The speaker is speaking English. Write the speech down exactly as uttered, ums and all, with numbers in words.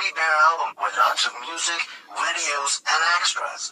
Gummy Bear album with lots of music, videos, and extras.